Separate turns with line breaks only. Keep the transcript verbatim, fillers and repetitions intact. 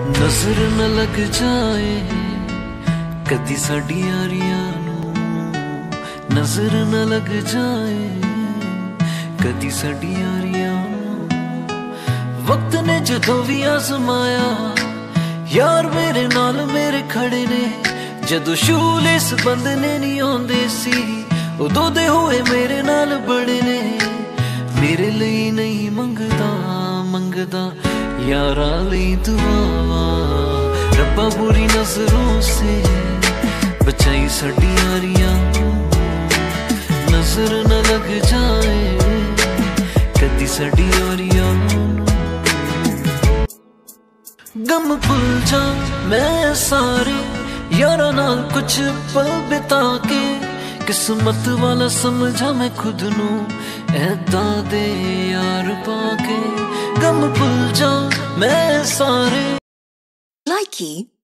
नजर न लग जाए कदी साडी यारियां नू, नजर न लग जाए कदी साडी यारियां नू। वक्त ने जदों भी आजमाया यार मेरे नाल मेरे खड़े ने, जदों शूलेस बंधने नहीं आउंदे सी उदों दे होए मेरे नाल बड़े ने। मेरे लिए नहीं मंगदा मंगदा यारा लई दुआवा, रब्बा बुरी नजरों से बचाई साडी यारियां, नजर न लग जाए कदी साडी यारियां। गम भुल जा मैं सारे यारा नाल कुछ पल बिता के, किस्मत वाला समझा मैं खुद नू ऐदां दे यार पाके। गम भुल जा मैं सारे
Likey